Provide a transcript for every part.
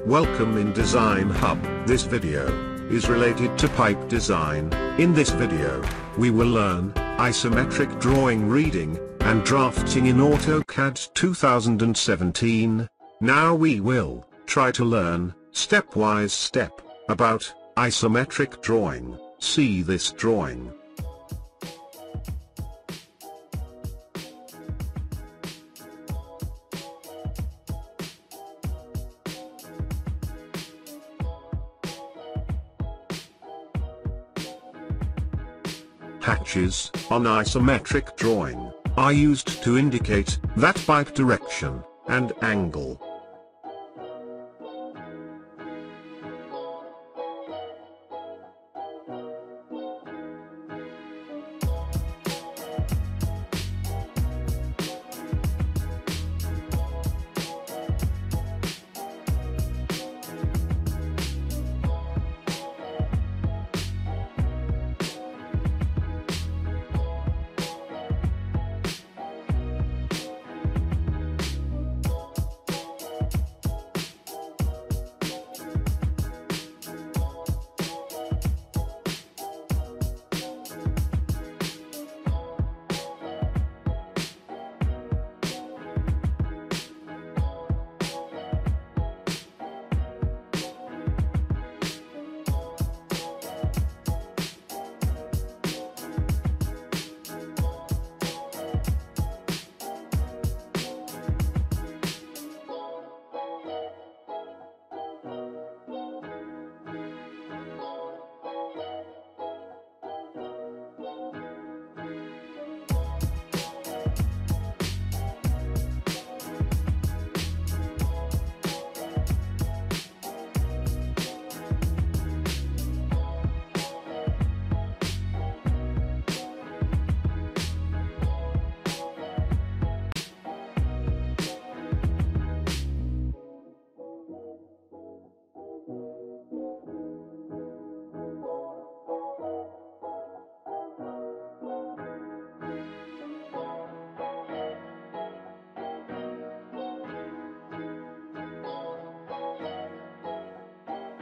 Welcome in Design Hub. This video is related to pipe design. In this video, we will learn isometric drawing, reading, and drafting in AutoCAD 2017. Now we will try to learn, stepwise step, about isometric drawing. See this drawing. Hatches on isometric drawing are used to indicate that pipe direction and angle.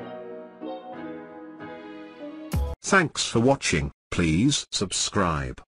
Thanks for watching. Please subscribe.